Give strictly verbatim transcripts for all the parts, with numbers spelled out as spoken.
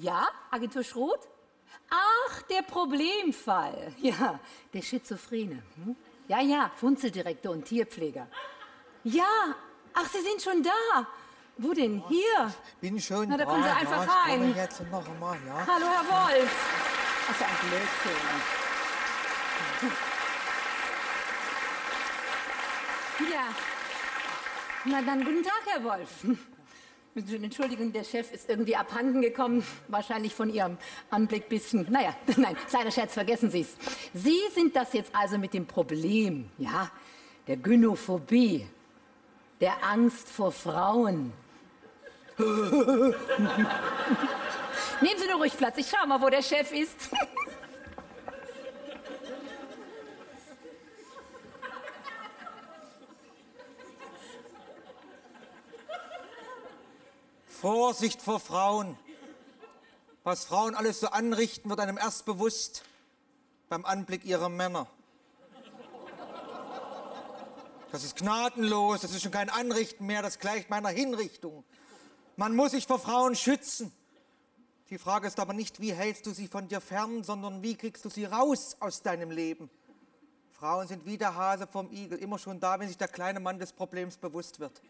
Ja, Agentur Schroth? Ach, der Problemfall. Ja, der Schizophrene. Hm? Ja, ja, Funzeldirektor und Tierpfleger. Ja, ach, Sie sind schon da. Wo denn? Hier? Bin schon Na, da kommen Sie da, einfach ja, ich rein. komme jetzt noch einmal, ja. Hallo, Herr Wolf. Ach, so ein Blödsinn. Ja. Na dann, guten Tag, Herr Wolf. Müssen Sie schon entschuldigen, der Chef ist irgendwie abhanden gekommen. Wahrscheinlich von Ihrem Anblick bisschen. Naja, nein, kleiner Scherz, vergessen Sie es. Sie sind das jetzt also mit dem Problem, ja, der Gynophobie, der Angst vor Frauen. Nehmen Sie nur ruhig Platz, ich schau mal, wo der Chef ist. Vorsicht vor Frauen. Was Frauen alles so anrichten, wird einem erst bewusst beim Anblick ihrer Männer. Das ist gnadenlos, das ist schon kein Anrichten mehr, das gleicht meiner Hinrichtung. Man muss sich vor Frauen schützen. Die Frage ist aber nicht, wie hältst du sie von dir fern, sondern wie kriegst du sie raus aus deinem Leben. Frauen sind wie der Hase vom Igel, immer schon da, wenn sich der kleine Mann des Problems bewusst wird.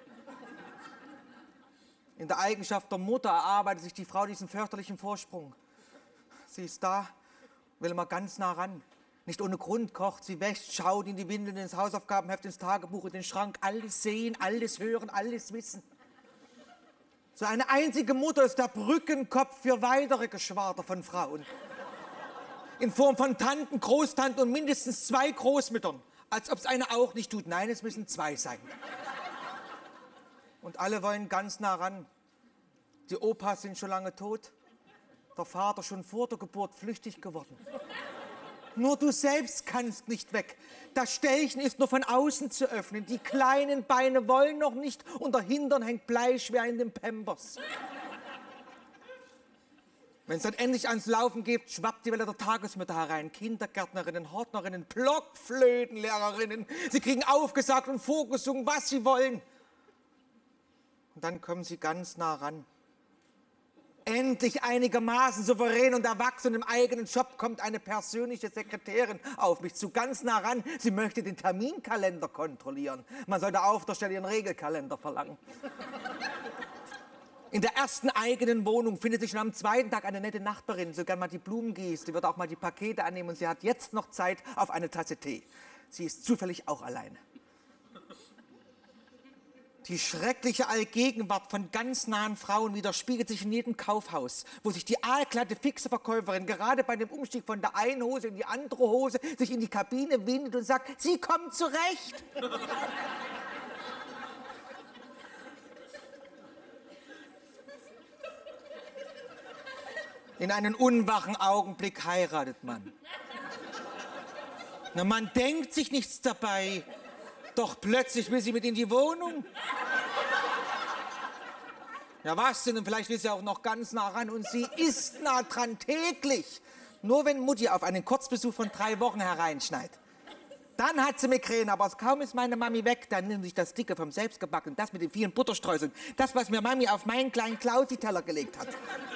In der Eigenschaft der Mutter erarbeitet sich die Frau diesen fürchterlichen Vorsprung. Sie ist da, will immer ganz nah ran. Nicht ohne Grund kocht sie, wäscht, schaut in die Windeln, ins Hausaufgabenheft, ins Tagebuch, in den Schrank. Alles sehen, alles hören, alles wissen. So eine einzige Mutter ist der Brückenkopf für weitere Geschwader von Frauen. In Form von Tanten, Großtanten und mindestens zwei Großmüttern. Als ob es eine auch nicht tut. Nein, es müssen zwei sein. Und alle wollen ganz nah ran. Die Opas sind schon lange tot. Der Vater schon vor der Geburt flüchtig geworden. Nur du selbst kannst nicht weg. Das Ställchen ist nur von außen zu öffnen. Die kleinen Beine wollen noch nicht und der Hintern hängt bleischwer in den Pampers. Wenn es dann endlich ans Laufen geht, schwappt die Welle der Tagesmutter herein. Kindergärtnerinnen, Hortnerinnen, Blockflötenlehrerinnen. Sie kriegen aufgesagt und vorgesungen, was sie wollen. Und dann kommen sie ganz nah ran. Endlich einigermaßen souverän und erwachsen im eigenen Job kommt eine persönliche Sekretärin auf mich zu, ganz nah ran. Sie möchte den Terminkalender kontrollieren. Man sollte auf der Stelle ihren Regelkalender verlangen. In der ersten eigenen Wohnung findet sich schon am zweiten Tag eine nette Nachbarin, so gern mal die Blumen gießt. Die wird auch mal die Pakete annehmen und sie hat jetzt noch Zeit auf eine Tasse Tee. Sie ist zufällig auch alleine. Die schreckliche Allgegenwart von ganz nahen Frauen widerspiegelt sich in jedem Kaufhaus, wo sich die aalglatte fixe Verkäuferin gerade bei dem Umstieg von der einen Hose in die andere Hose sich in die Kabine windet und sagt, Sie kommen zurecht. In einen unwachen Augenblick heiratet man. Na, man denkt sich nichts dabei. Doch plötzlich will sie mit in die Wohnung. Ja, was denn? Und vielleicht will sie auch noch ganz nah ran. Und sie ist nah dran, täglich. Nur wenn Mutti auf einen Kurzbesuch von drei Wochen hereinschneit. Dann hat sie Migräne, aber kaum ist meine Mami weg, dann nimmt sich das Dicke vom Selbstgebackenen, das mit den vielen Butterstreuseln, das, was mir Mami auf meinen kleinen Klausi-Teller gelegt hat.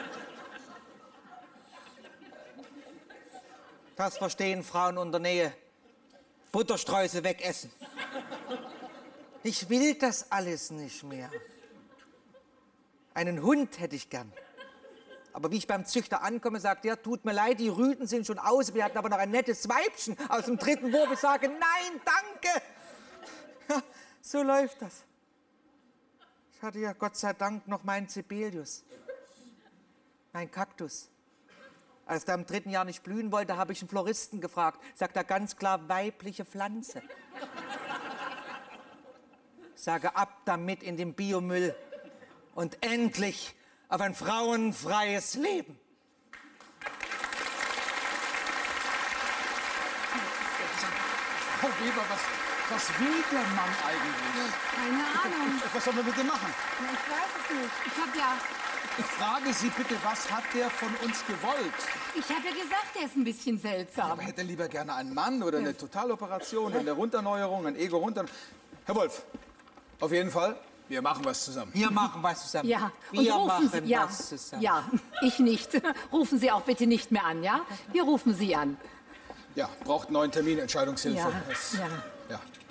Das verstehen Frauen unter Nähe. Butterstreusel wegessen. Ich will das alles nicht mehr. Einen Hund hätte ich gern. Aber wie ich beim Züchter ankomme, sagt er, tut mir leid, die Rüden sind schon aus, wir hatten aber noch ein nettes Weibchen aus dem dritten Wurf. Ich sage, nein, danke. Ja, so läuft das. Ich hatte ja Gott sei Dank noch meinen Sibelius, mein Kaktus. Als der im dritten Jahr nicht blühen wollte, habe ich einen Floristen gefragt. Sagt er ganz klar, weibliche Pflanze. Sage ab damit in den Biomüll und endlich auf ein frauenfreies Leben. Frau Weber, was, was will der Mann eigentlich? Keine Ahnung. Was soll man mit dem machen? Ich weiß es nicht. Ich habe ja... Ich frage Sie bitte, was hat der von uns gewollt? Ich habe ja gesagt, er ist ein bisschen seltsam. Aber hätte er lieber gerne einen Mann oder eine Totaloperation, eine Runterneuerung, ein Ego runter... Herr Wolf, auf jeden Fall, Wir machen was zusammen. Wir machen was zusammen. Ja, Wir und rufen machen Sie, ja, was zusammen. ja, ich nicht. Rufen Sie auch bitte nicht mehr an, ja? Wir rufen Sie an. Ja, braucht einen neuen Termin, Entscheidungshilfe. Ja, Das, ja. ja.